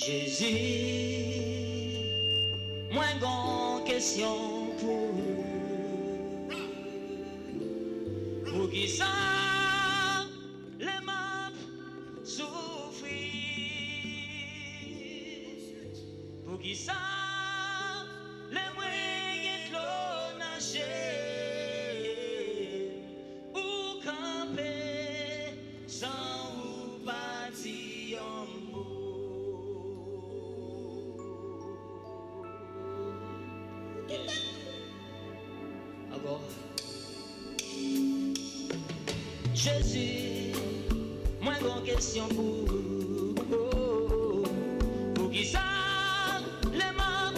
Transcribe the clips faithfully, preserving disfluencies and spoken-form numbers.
Jésus, moi grande question pour pour qui ça les maps souffrir, pour qui ça les moyens de l'eau nager ou camper sans ou bâtir en mot. Encore. Jésus, moi grande question pour oh, pour qui ça les maps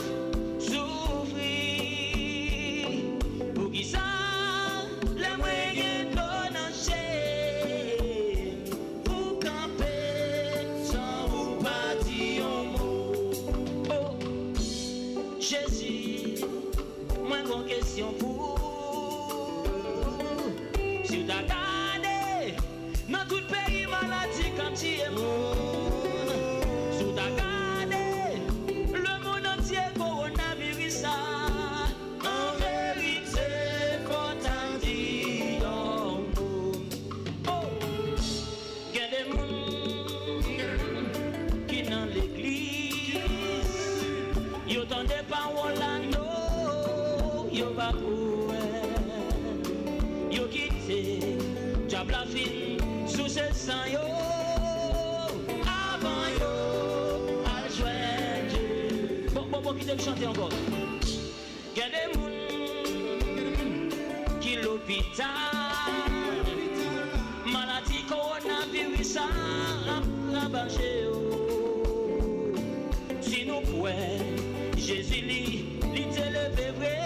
souffrir, pour qui ça les moyens de nager pour camper sans vous partir en mot. Oh, Jésus, moi grande question pour si tu as gardé dans tout pays maladie quand tu es monde, si tu as gardé le monde entier coronavirus ça, en vérité faut t'en dire oh, il y a des monde qui dans l'église, ils entendent des paroles là non, ils va courir. Yo quitté, diable la fin sous ce sang yo, avant yo à joindre Dieu. Bon, bon, bon, qui t'aime chanter encore. Il y a des moun qui l'hôpital, maladie coronavirus ça rabâché yo. Si nous pouvons, Jésus li, li te levé vrai.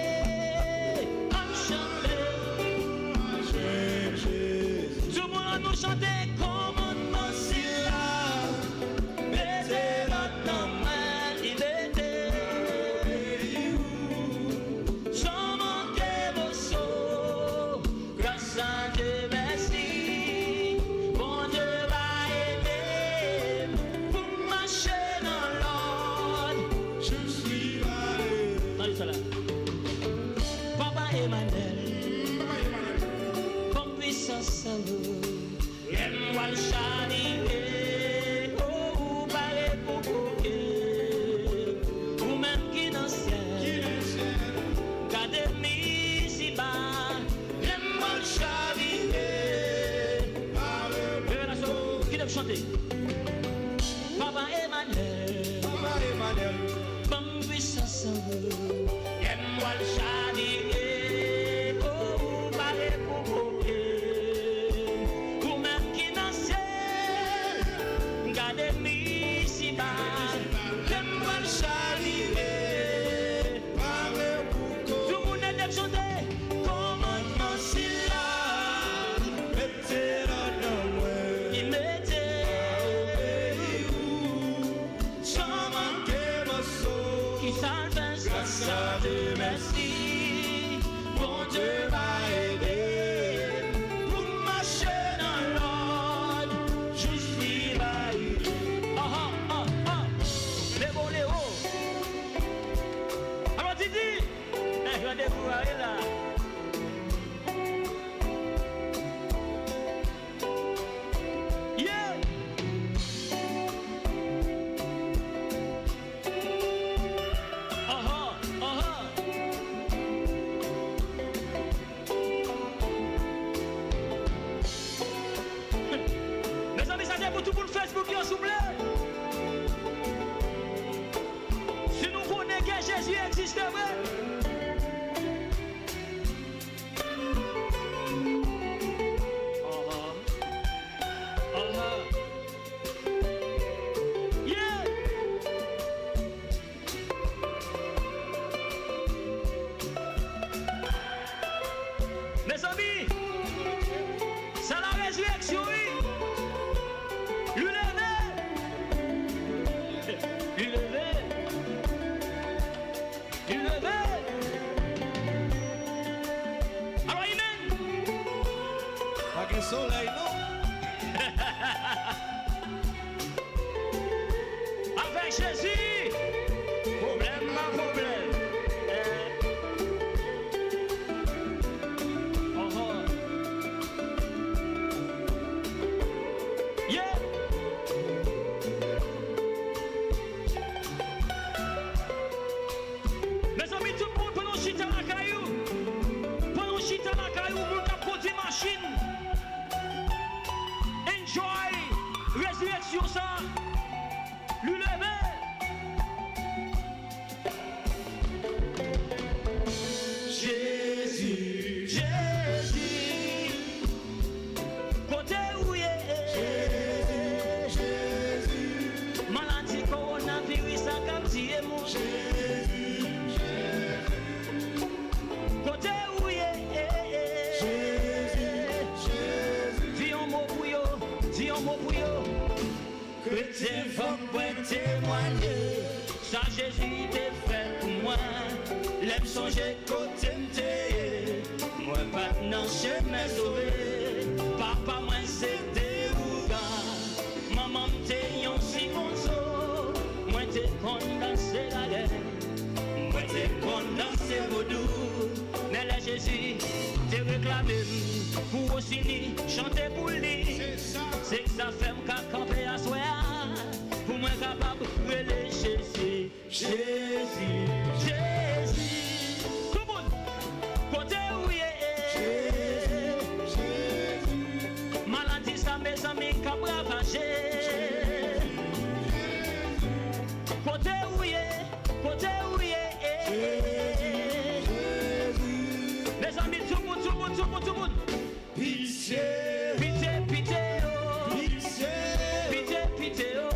Nous chanter commandement si là, mettez notre main, il était sans manquer vos sauts, grâce à Dieu merci, bon Dieu va aider pour marcher dans l'ordre, je suis là. Allez ça là, Papa Emmanuel, comme puissance à vous. Wal chanier, oh, ou paré pour coquer, ou même qui dans ciel, gardez mi si bas, j'aime wal chanier, qui doit chanter? Papa Emmanuel, Papa Emmanuel, bon puissance en vous, j'aime wal chanier, oh, ou paré pour coquer. Merci, bon Dieu va aider pour marcher dans l'ordre, je suis là. Ah ah ah ah, les bons Léo. Alors Didi, regardez-vous là. Facebook qui en souple. Si nous connaissons que Jésus existe, vrai. Oh, oh, oh. Yeah. Mes amis, c'est la résurrection. Soleil, non? Avec Résurrection ça. Lui lever. Jésus, Jésus. Côté où il est. Jésus. Maladie coronavirus a capté mon Jésus. Côté où il est. Jésus. Jésus. Dis un mot pour yo. Dis un mot pour yo. Chrétien faut témoigner. Ça Jésus t'a fait pour moi. L'aime songer côté m'té. Moi pas dans chemin sauvé. Papa moi c'était ouga. Maman m'té yon si gonzo. Moi t'ai condensé la guerre. Moi t'ai condensé vaudou. Mais là Jésus t'ai réclamé. Pour aussi chanter pour lui. C'est que ça fait m'ka camper à soi. Pour moi capable de brûler Jésus. Jésus, Jésus. Tout le monde, côté où il est. Jésus. Maladie, ça mes amis qui ont ravagé. Côté où il est. Côté où il est. Les amis, tout le monde, tout le monde, tout le monde, tout le monde. Pitié, pitié, pitié, oh. Pitié, pitié, pitié, oh.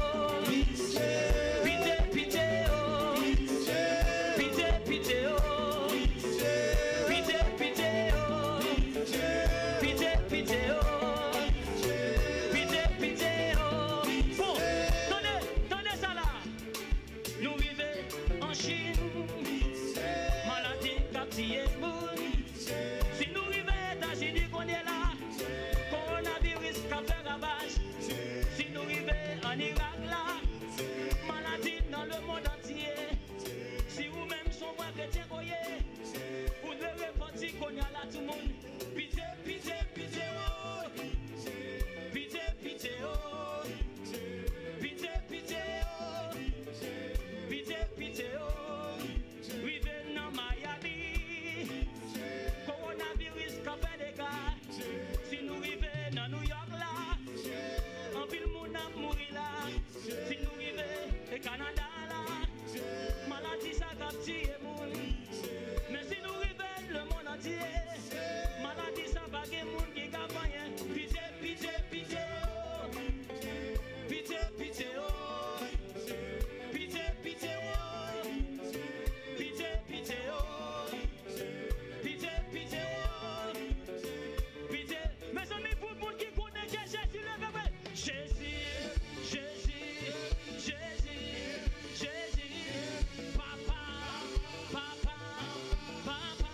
Qu'on y a là tout le monde. Pitié, pitié, pitié, oh. Pitié, pitié, oh. Pitié, pitié, oh. Pitié, pitié, oh. Rive dans Miami. Coronavirus qu'a fait des gars. Si nous rivons dans New York là, en ville moun a mouri là. Si nous rivons au Canada là, maladie ça captive moun. Mais si nous le monde entier, maladie ça va gagner monde qui gagne. Pitié, pitié, pitié, oh. Pitié, pitié, oh. Pitié, pitié, oh. Pitié, pitié, oh. Pitié, pitié, oh. Pitié. Mes amis, pour le monde qui connaît Jésus, le bébé. Jésus, Jésus, Jésus, Jésus. Papa, papa, papa.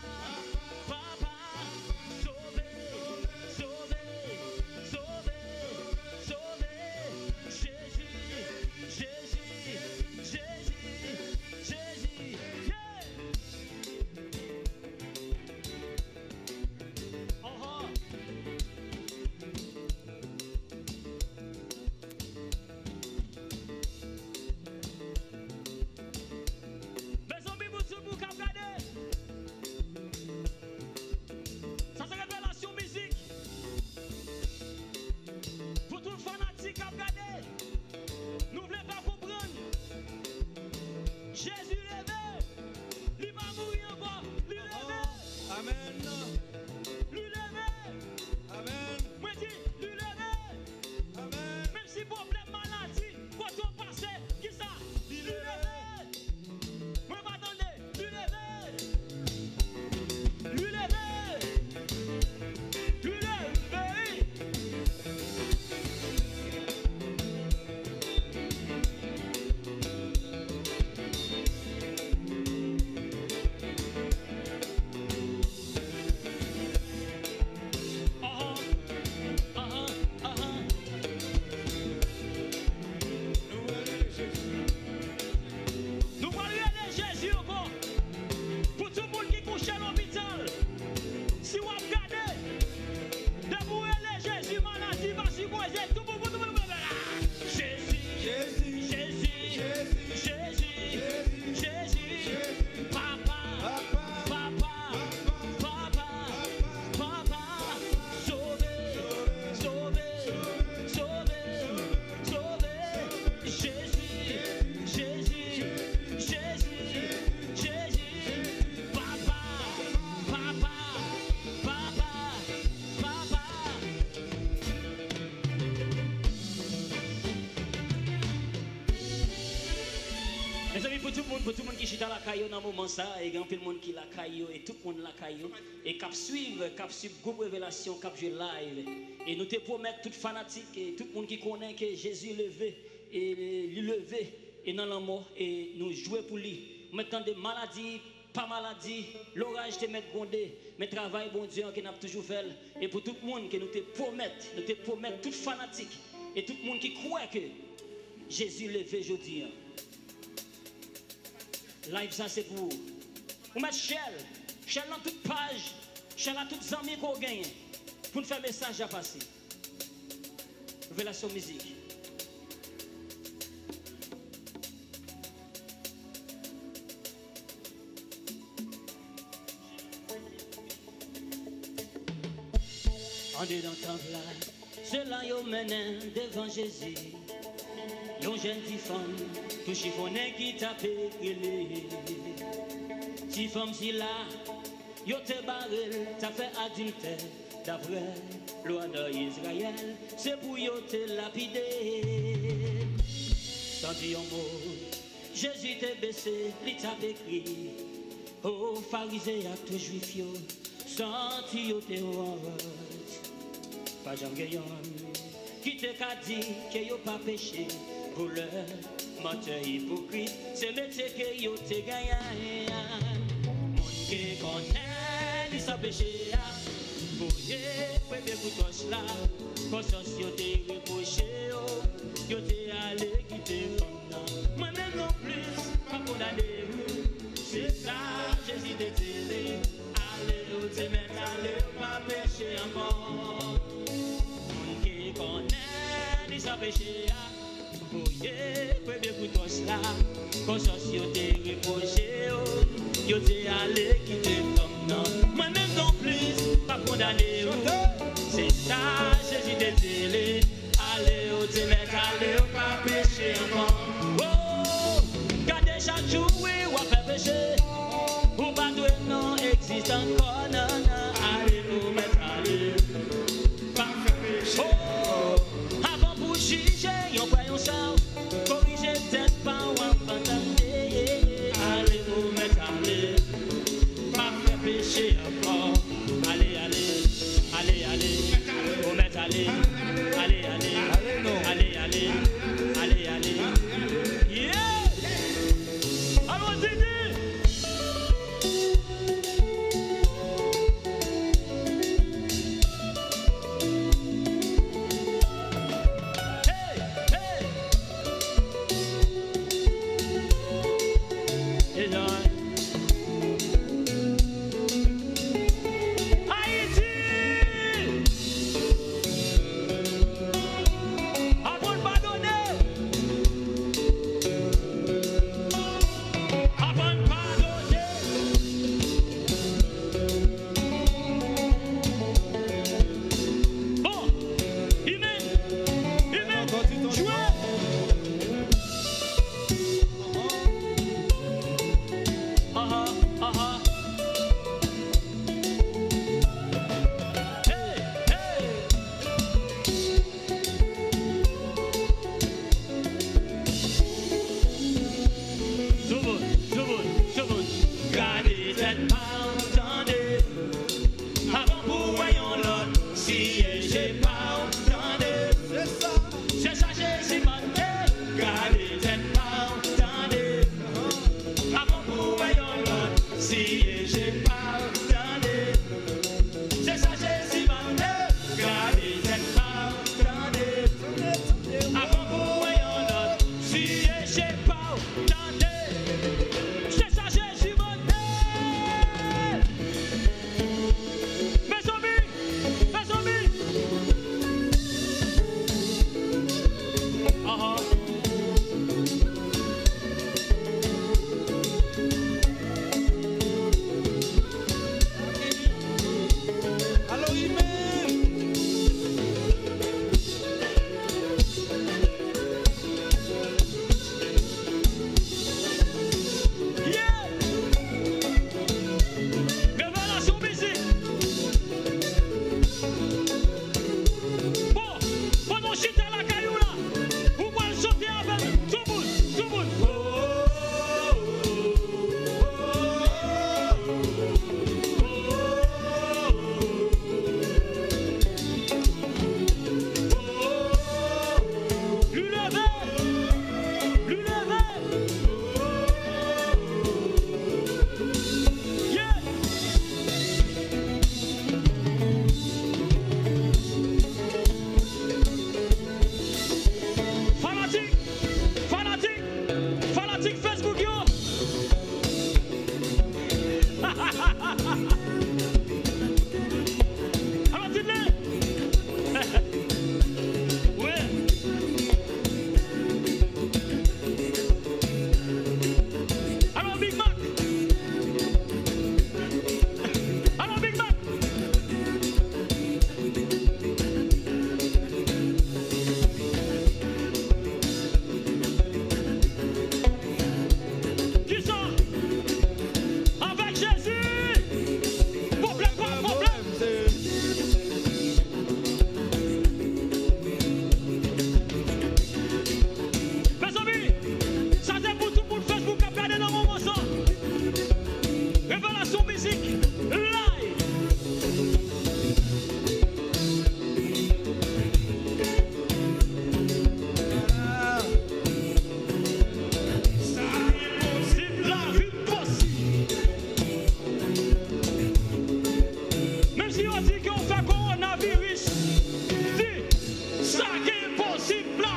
Pour tout le monde qui chita la caillou dans le moment ça, et grand peu de monde qui la caillou, et tout le monde la caillou, et cap suivre, cap suivre groupe révélation, cap jouer live. Et nous te promettons, tout fanatique, et tout le monde qui connaît que Jésus levé, et lui levé, et dans la mort, et nous jouer pour lui. Maintenant des maladies, pas maladie, l'orage te met grondé, mais travail bon Dieu qui n'a toujours fait. Et pour tout le monde que nous te promettons, nous te promettons, tout fanatique, et tout le monde qui croit que Jésus levé aujourd'hui. Live ça c'est pour vous. Vous mettez Shell, Shell dans toute page, Shell à toutes amis qu'on gagne, pour nous faire message à passer. Révélation musique. En dedans temple là, ceux-là yo mènent devant Jésus. Yon jeune petite femme, tout chiffonné qui tape grillé. Petite femme si là, yo te barré, t'as fait adultère. D'après loi d'Israël, c'est pour yo te lapider. Sans dire un mot, Jésus te baissé, il t'a écrit. Oh, pharisé à tout juif yo, senti yo te honte. Pas jamais qui te qu'a dit que yo pas péché. Pour le menteur hypocrite, c'est métier que yo te gagné. Mon qui connaît, il s'est péché. Pour y faire pour toi là, conscience yo te reproché. Yo te allé quitter comme moi-même non plus, pas condamné. C'est ça, Jésus te dit. Allez, au te mettre, allez, pas péché encore. Mon qui connaît, il s'est péché. Voyez, quoi bien pour toi cela, conscience yo te reproché, yo te allé quitter comme non, moi-même non plus, pas condamné, c'est ça, Jésus te dit, allez, au te mettre, allez, au pas péché encore, oh, gardez chaque jour, oui, ou à faire péché, ou pas de non existe encore, non, non, allez, vous mettre, allez, pas faire péché, oh, avant pour juger, yon voyons ça. Corrigez peut-être pas ou entendez. Allez vous mettre allez, pas faire péché encore. Allez, allez, allez, allez, vous mettre allez, allez, allez, allez, allez, allez, allez. Yeah! Allons Didi! Pendant que j'étais à la caillou là, vous pouvez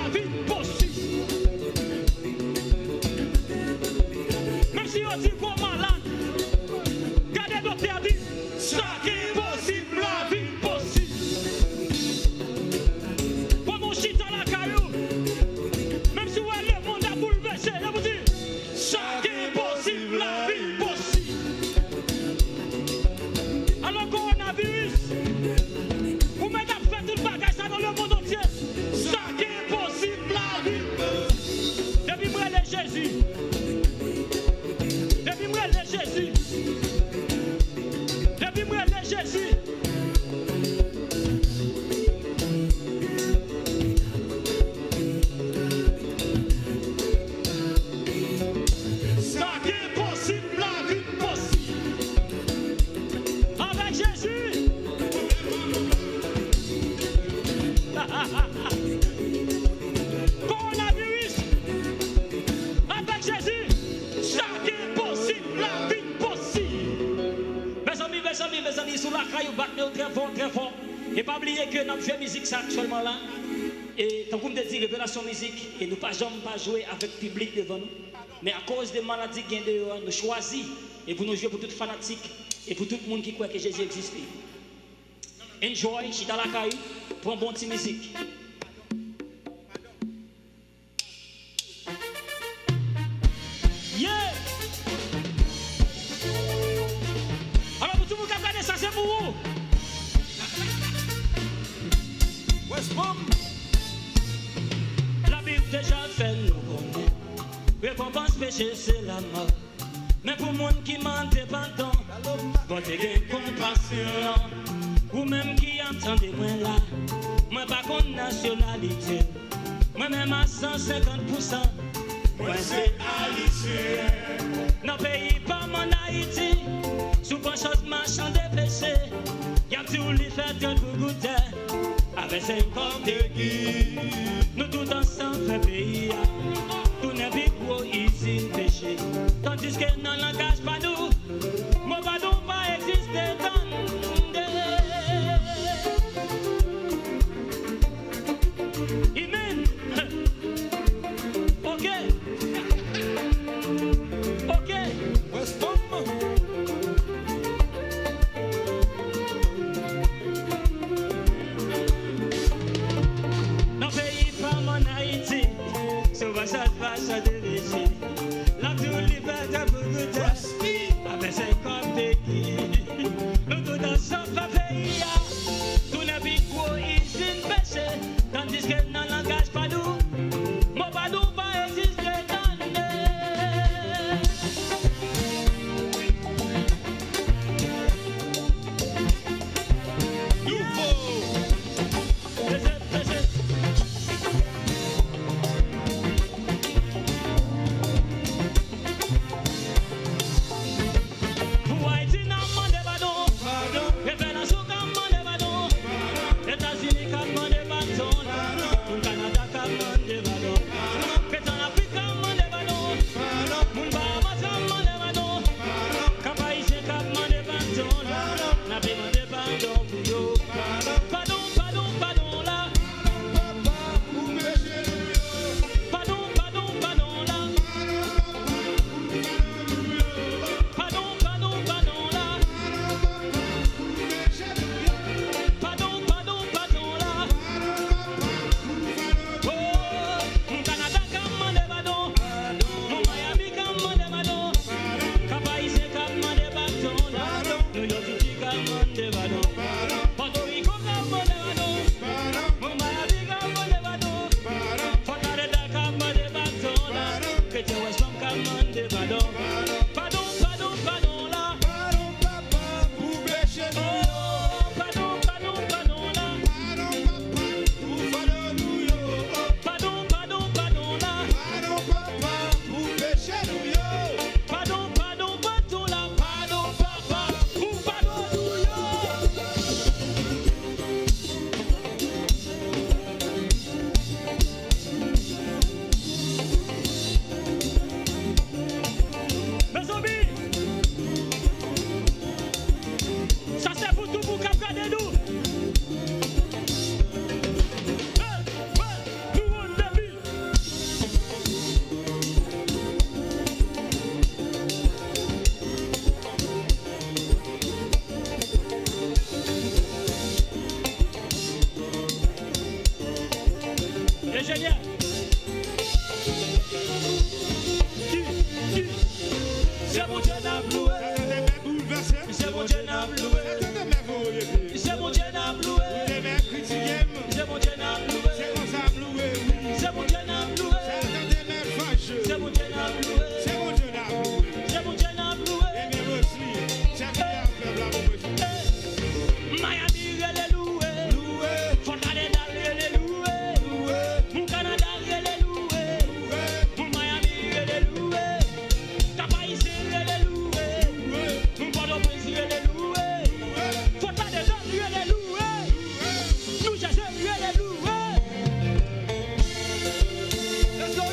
la vie possible. Même si on dit qu'on est malade, gardez le docteur dit, ça qui est possible, la vie possible. Pour mon chita la caillou, même si le monde a bouleversé, je vous dis, ça qui est possible, la vie possible. Alors coronavirus, vous mettez à faire tout le bagage ça dans le monde entier. Ça qui est possible, la vie possible. Depuis moi le Jésus. Depuis moi le Jésus. Depuis moi le Jésus. Ça qui est possible, la vie possible. Avec Jésus. Coronavirus. Avec Jésus. Ça qui est possible, la vie possible. Mes amis, mes amis, mes amis, sous la caille, vous très fort, très fort. Et pas oublier que notre fait musique ça actuellement là. Et tant qu'on me dit révélation musique, et nous pas jamais pas jouer avec le public devant nous. Mais à cause des maladies qui sont dehors, nous choisissons et pour nous jouer pour tout fanatique et pour tout le monde qui croit que Jésus existe. Enjoy, je suis dans la caille, pour un bon petit musique. Yeah! Alors pour tout le monde qui a regardé ça, c'est pour vous. West Palm. La Bible déjà fait nous connaître. Récompense péché, c'est la mort. Mais pour le monde qui m'en dépendant, bon, t'es compassion. Ou même qui entendez moi là, moi pas contre nationalité. Moi même à cent cinquante pour cent, moi c'est haïtien. Dans pays pas mon Haïti, sous bon chose marchand de péché. Y'a tout lui fait de pour goûter, avec ses corps de guide. Nous tous ensemble fait pays. Tout n'est plus gros ici péché. Tandis que dans le langage pas nous, moi pas nous pas exister dans. Amen. Ok. Ok. West Palm. Dans pays pas mon Haïti, sur ça va ça de la tout liberté pour goûter. Seigneur. Qui, qui, c'est mon Dieu n'a loué. C'est mon Dieu n'a loué. C'est mon Dieu n'a loué. C'est mon Dieu n'a loué. C'est mon Dieu n'a loué. C'est mon Dieu n'a loué. C'est mon Dieu n'a loué. C'est mon Dieu n'a loué. Miami, elle est louée. Fontaine, elle est louée. Mon Canada, elle est louée. Mon Miami, elle est louée. Cap-Haïtien, elle est louée. Mon Port-au-Prince, elle est louée. Fontaine, elle est louée. Nous, Jésus, elle est louée. Let's go,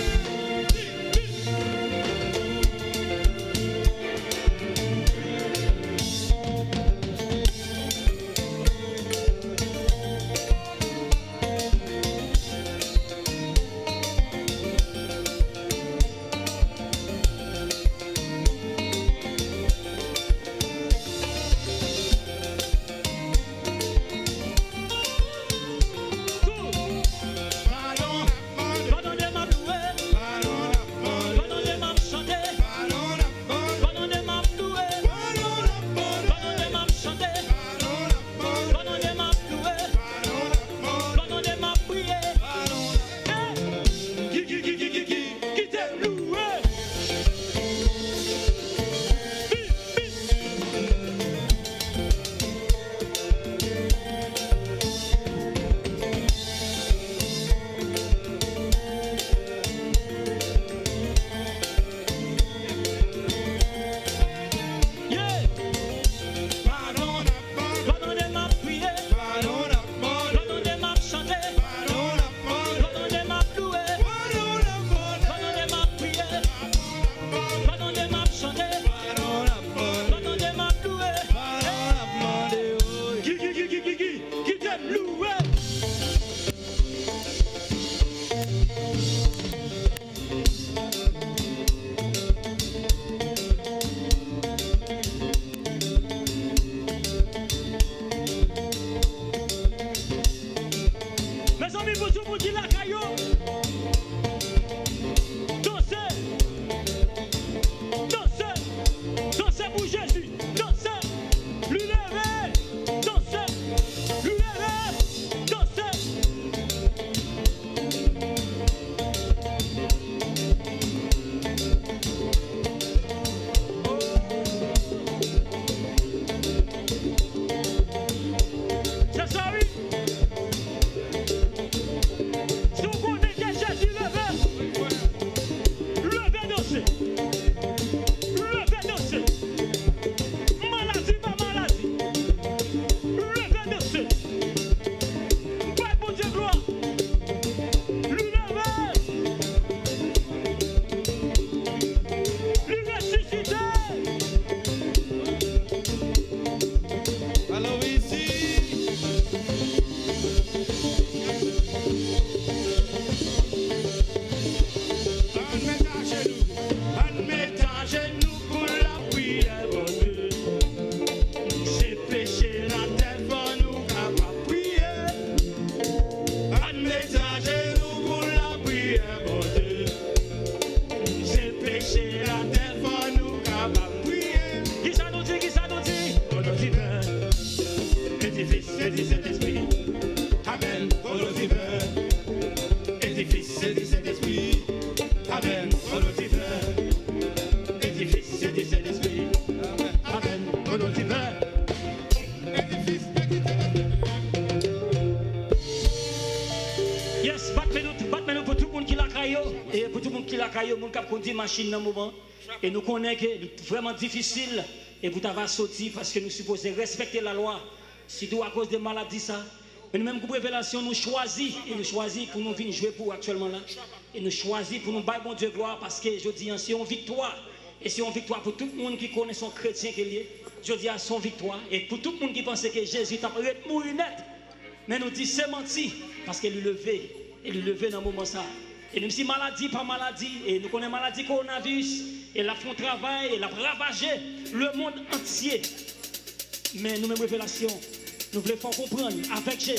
machine dans le moment et nous connaissons que c'est vraiment difficile et vous t'avez sorti parce que nous supposons respecter la loi surtout à cause des maladies ça mais nous même pour révélation nous choisis et nous choisis pour nous venir jouer pour actuellement là et nous choisis pour nous bailler bon Dieu gloire parce que je dis c'est une victoire et c'est une victoire pour tout le monde qui connaît son chrétien qui est je dis à son victoire et pour tout le monde qui pense que Jésus t'a mourir net mais nous dit c'est menti parce qu'il est levé et il est levé dans le moment ça. Et même si maladie par maladie, et nous connaissons maladie coronavirus, et la font travail, et la ravagé le monde entier. Mais nous, même révélation, nous voulons faire comprendre avec Jésus,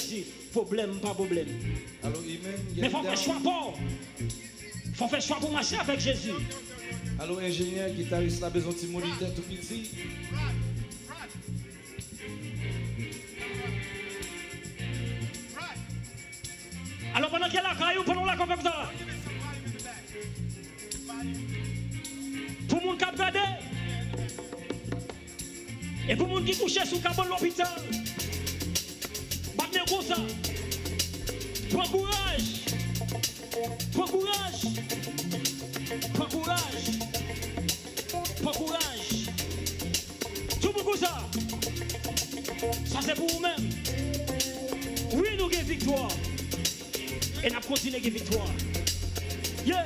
problème, pas problème. Alors, amen. Mais il faut faire choix pour. Il faut faire choix pour marcher avec Jésus. Alors, ingénieur, guitariste, a besoin de moniteur tout petit. Alors pendant qu'il y a la caillou, pendant la comme ça. Pour mon cap gardé. Et pour mon qui couche sous cabane de l'hôpital. Battez comme ça. Prends courage. Prends courage. Prends courage. Prends courage. Tout pour ça. Ça c'est pour vous-même. Oui, nous avons victoire. Et nous continuons avec victoire. Yeah!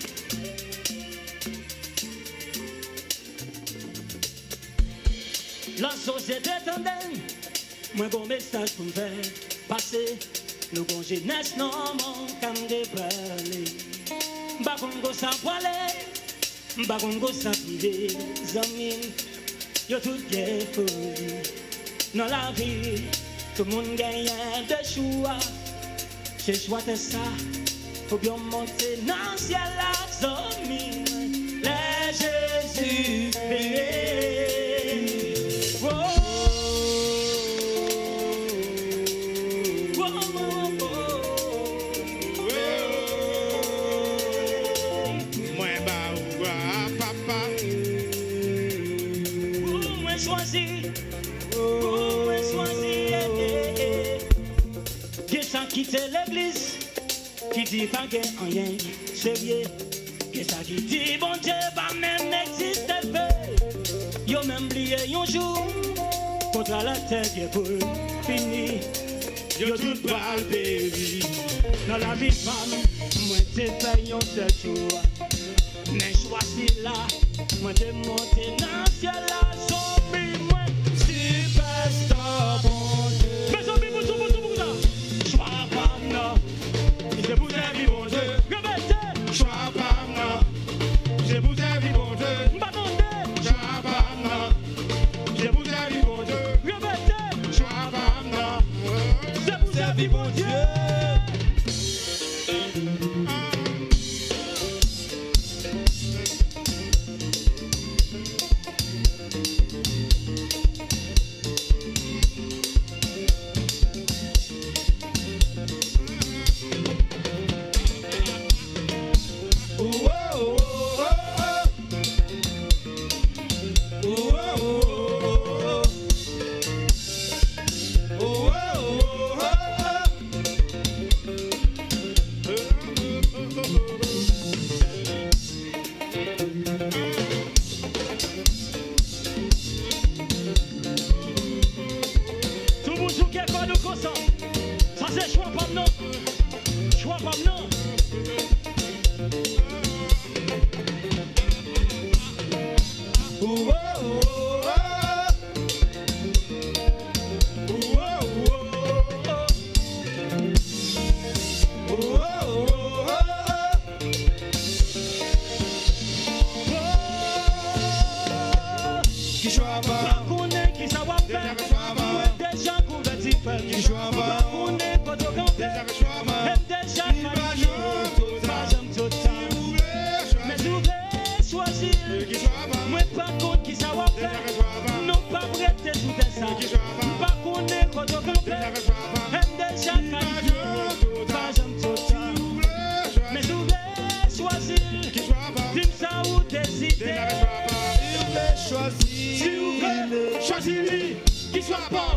La société tendait, moi bon message pour me faire passer. Nous avons jeunesse non comme des parler. Bah qu'on go sans poiler, bah qu'on go sans priver, amis. Yo tout est folie. Dans la vie, tout le monde gagne des choix. J'ai choisi ça, faut bien monter dans le ciel à zombie. Les Jésus béni. Oh, oh, oh, oh. Moi, bah, papa. Pour moi choisi, pour moi choisi. Qui quitte l'église, qui dit pas qu'il y a rien sérieux. Qui ça qui dit bon Dieu pas même n'existe pas. Yo même oublié un jour, contre la terre qui est pour fini. Yo tout pas péri. Dans la vie de femme, moi t'ai fait un seul jour. Mais choisi là, moi t'ai monté dans le ciel là, zombie moi. Superstar bon Dieu. Mais zombie pour tout, pour tout, pour ça. C'est pour ta vie, bon Dieu. Répétez. Choix pas moi. C'est pour ta vie, bon Dieu. M'attendez. Choix pas moi. C'est pour ta vie, bon Dieu. Répétez. Choix pas moi. C'est pour ta vie, bon Dieu. Ça c'est choix pas non. Choix pas non. Qui choix pas. Qui savoir faire. Des gens convertis faire. Qui choix pas. Déjà que choix pas. Déjà mais ouvrez choisir. Moi pas contre qui savoir faire. Non pas prêter sous des sacs. Pas connaître quand on compte. Déjà pas j'aime tout ça. Mais ouvrez choisir. Dis ça ou décider. Choisir. Choisir qui soit pas.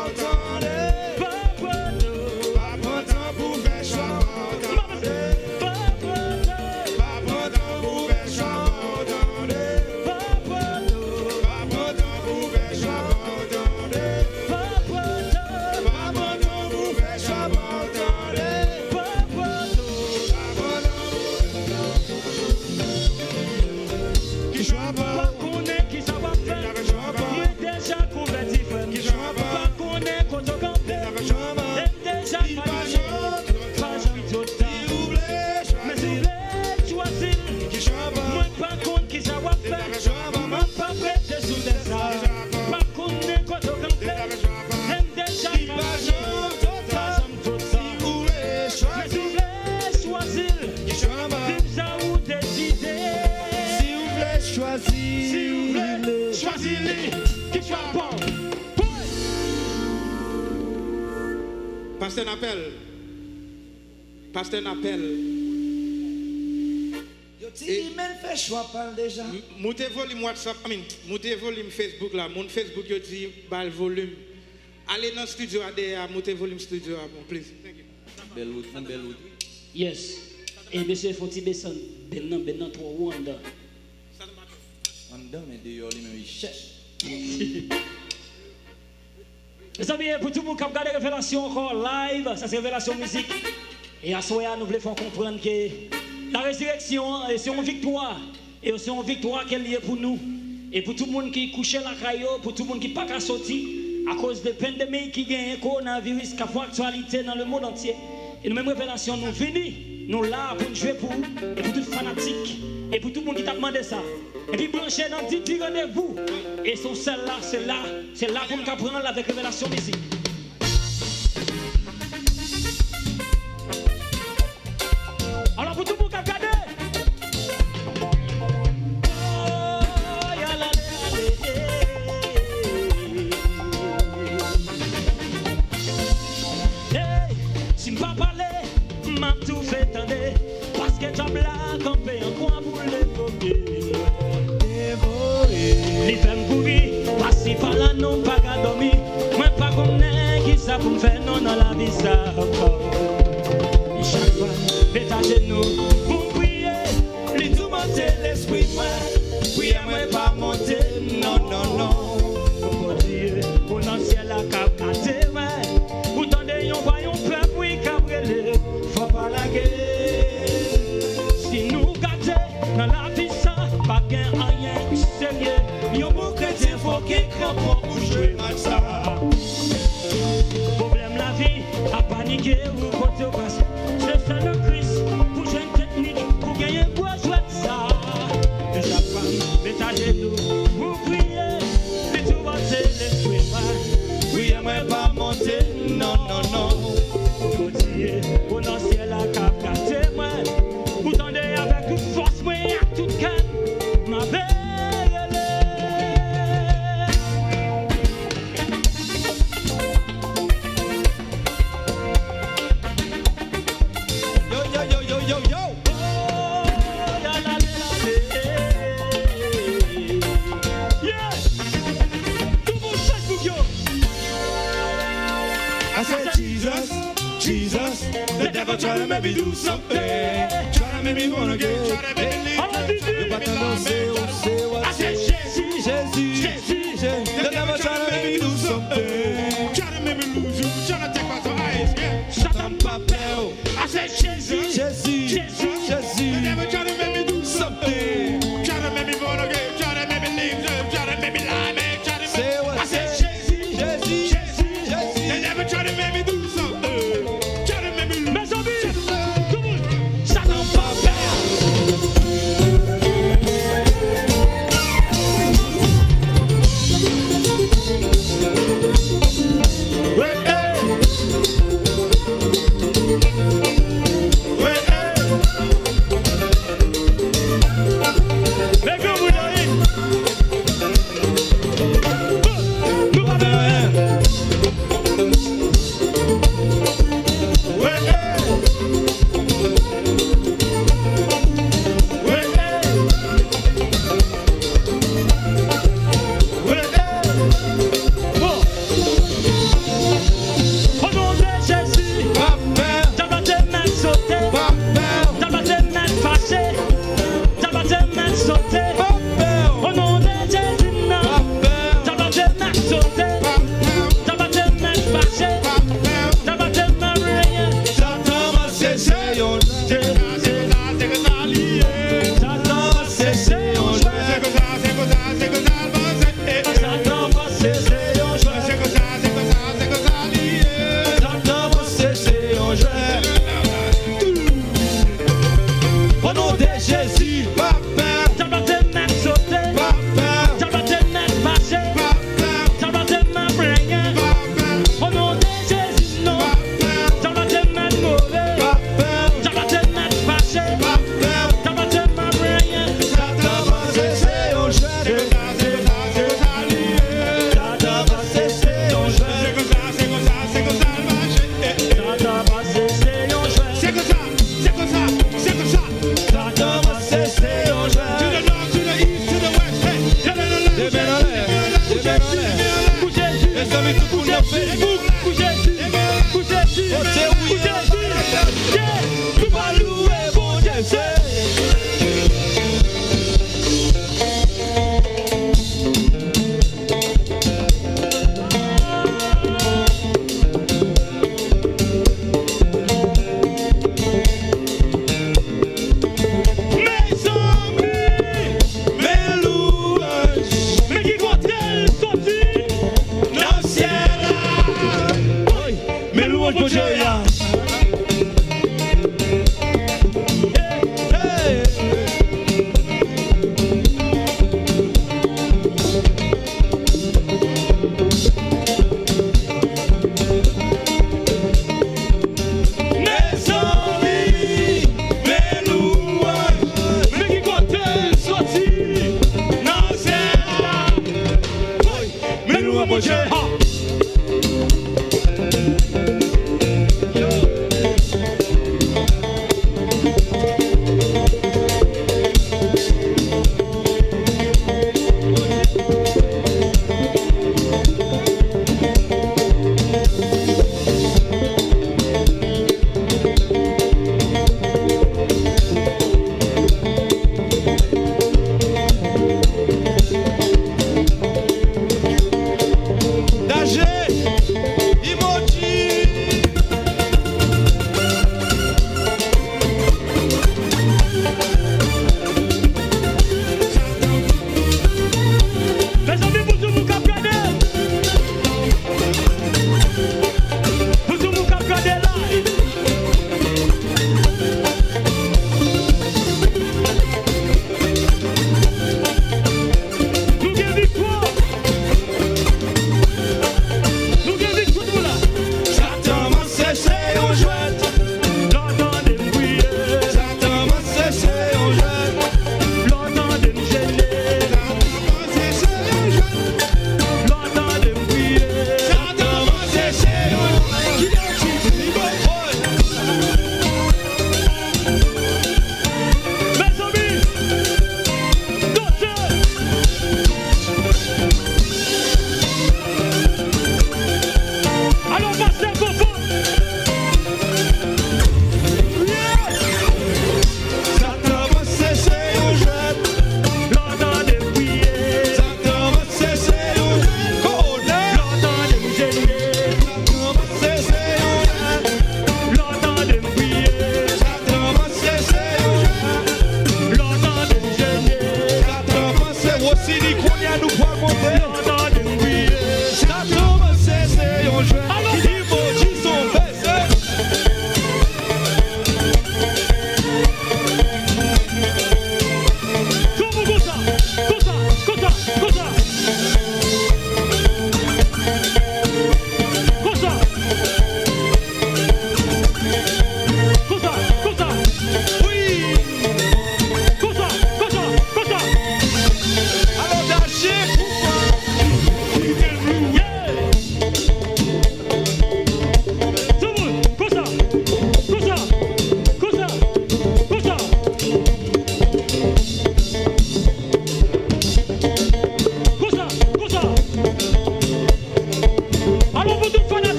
Pasteur n'appelle. Pasteur n'appelle. Yo ti men fait choix parle déjà. Montez volume WhatsApp, I mean, montez volume Facebook là, mon Facebook yo dit bal volume. Allez dans le studio à montez volume studio à mon please. Thank you. Belle route, mon belle route. Yes. Et monsieur faut ti descendre ben nan ben nan trop ou en dedans. En dedans mais dehors lui même il cherche. Mes amis, pour tout le monde qui a regardé Révélation encore live, ça c'est Révélation musique. Et à ce moment-là, nous voulons faire comprendre que la résurrection, c'est une victoire. Et c'est une victoire qu'elle est pour nous. Et pour tout le monde qui est couché la caillou, pour tout le monde qui n'est pas sorti, à cause de la pandémie qui gagne, coronavirus, qui a fait actualité dans le monde entier. Et nous, même Révélation, nous venons, nous là pour nous jouer pour vous, et pour tout fanatique, et pour tout le monde qui t'a demandé ça. Et puis brancher dans dix rendez-vous. Et son celle là, c'est là, c'est là pour nous apprendre avec Révélation musique. Alors pour tout le monde qui a regardé. Hey, si je ne pas parler, m'a tout fait tendre. Parce que tu as blague, on paye un coin pour les copier. Les femmes courir, passer par là, non pas qu'à dormir. Moi pas comme qui ça pour me faire non dans la vie ça. Et chaque fois, faites à genoux pour prier. Les tout monter l'esprit moi. Priez moi pas monter, non non non. Pour Dieu, pour l'ancien la cap caté moi. Pour tendre yon voyons peuple oui cabrelé. Faut pas la guerre. Si nous gâter dans la vie ça, pas gain rien sérieux. Yon bon chrétien faut qu'il crampon pour jouer mal ça. Problème la vie, à paniquer ou côté au passé. C'est ça le Christ, pour jouer une technique, pour gagner pour jouer ça. Et chaque femme, l'étage nous, vous priez, les tout monter l'esprit moi. Priez moi pas monter, non non non. Pour Dieu, pour dans ciel la cap gâté moi. Vous tendez avec toute force moi, à toute calme, ma belle. Try to make me do something. Try to make me wanna get. Try to make me leave. I said, Jésus, Jésus, Jésus, Jésus. The devil try to make me do something. Try to make me lose you. Try to take my eyes. Yeah. Satan papel. I said, Jésus, Jésus, Jésus, Jésus. The devil try to make me do something. Try to make me wanna get. Try to make me leave. Try to make me lie. Try to make. I said, Jésus, Jésus, Jésus, Jésus. The devil try to make me do something. mange pour Dieu.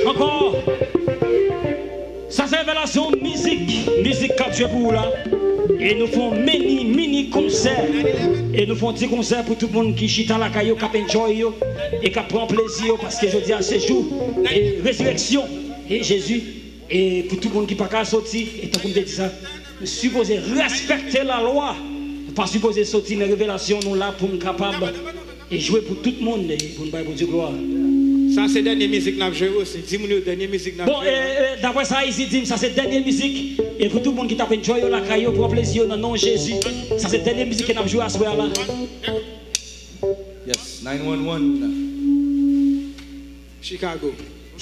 Musique, musique capture pour vous là. Et nous faisons mini, mini concert. Et nous faisons des concerts pour tout le monde qui chita la caillou, qui enjoy et qui prend plaisir parce que je dis à ce jour, et résurrection, et Jésus, et pour tout le monde qui n'a pas sortir, et tant qu'on te dit ça, nous supposons respecter la loi, pas supposé sortir une révélation, nous là pour nous capables et jouer pour tout le monde, et pour nous pour Dieu gloire. Ça, c'est la dernière musique que nous jouons aussi. Dis-moi la dernière musique que nous jouons. Bon, d'après ça, ici, dit, ça c'est la dernière musique. Et pour tout le monde qui t'a fait joyeux, la caillou, pour plaisir, dans le nom de Jésus. Ça c'est la dernière musique que nous jouons à ce soir là. Yes, nine one one. Chicago.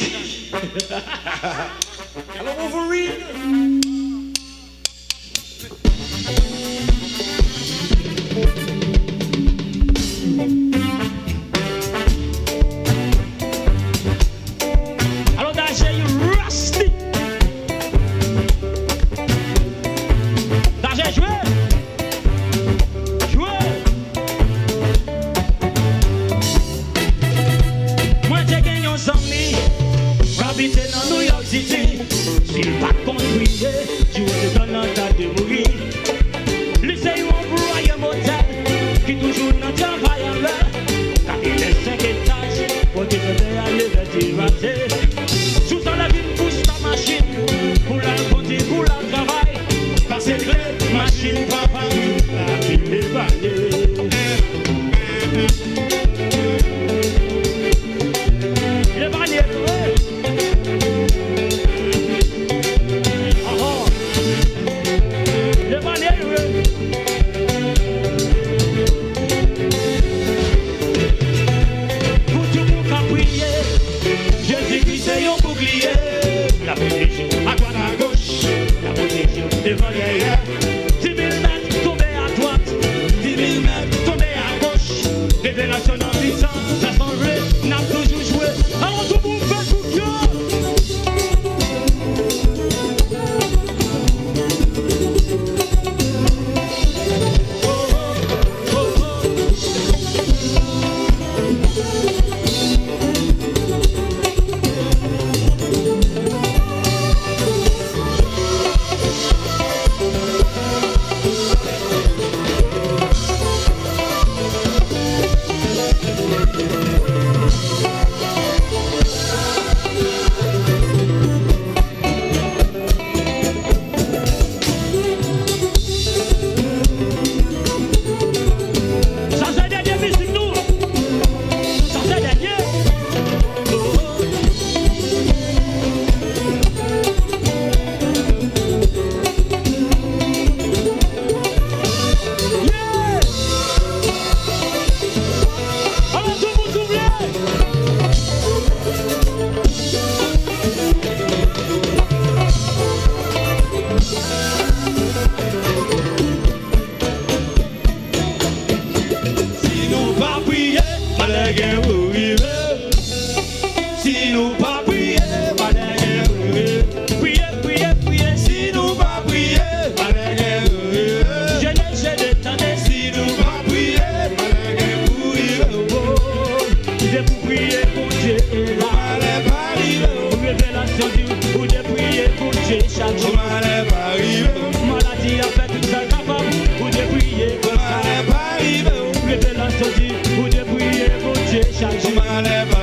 Hello, Wolverine. Alors, Danger, you rusty. Danger, jouez. Jouez. Moi, j'ai gagné un zombie. Habiter dans New York City. S'il pas conduire, tu vas te donner ta de mourir. Lycée ou un broyer motel qui toujours dans le travail en l'air. Car il est cinq étages pour te faire aller vers tes ratés. Sous dans la ville, pousse ta machine pour la conduire, pour la travail. Parce que machine, papa, la ville est bagnée. Il est bagné, oui. La protection à droite à gauche, la protection devant derrière. dix mille mètres tombés à droite, dix mille mètres tombés à gauche. Révélation en puissance, ça s'en veut, n'a toujours joué. Alors tout le monde fait tout cœur. Maladie a fait tout ça capable, vous devriez comme ça. Révélation dit, vous devriez pour Dieu chaque jour.